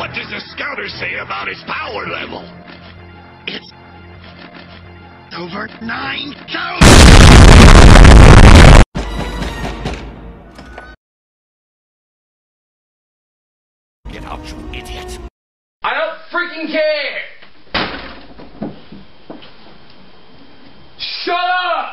What does the scouter say about his power level? It's over 9,000! Get out, you idiot! I don't freaking care! Shut up!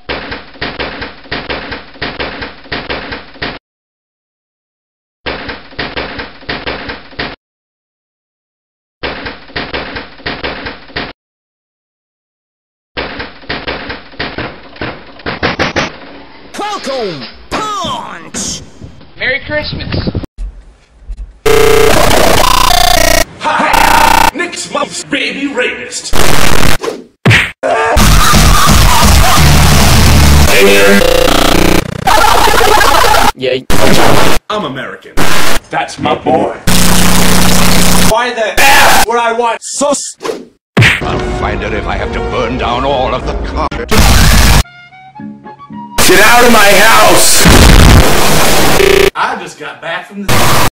Welcome! Punch! Merry Christmas! Hi! Nick's mom's baby rapist! Yeah. I'm American. That's my boy. Why the F would I want sus? I'll find it if I have to burn down all of the carpet. Get out of my house! I just got back from the...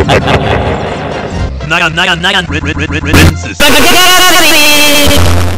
Princess.